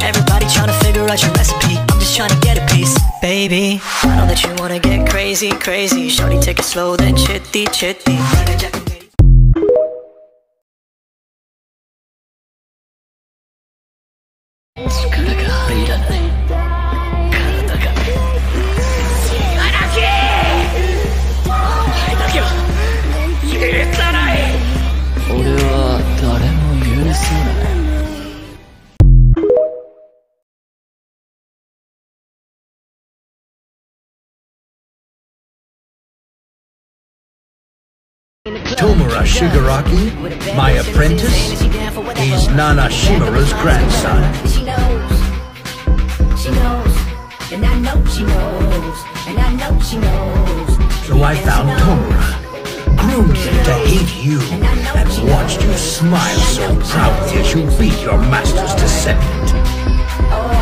Everybody trying to figure out your recipe. I'm just trying to get a piece, baby. I know that you wanna get crazy, crazy. Shorty, take it slow, then chitty, chitty. Tomura Shigaraki, my apprentice, is Nana Shimura's grandson. She knows, and I know she knows, and I know she knows. So I found Tomura, groomed him to hate you, and watched you smile so proudly as you beat your master's descendant.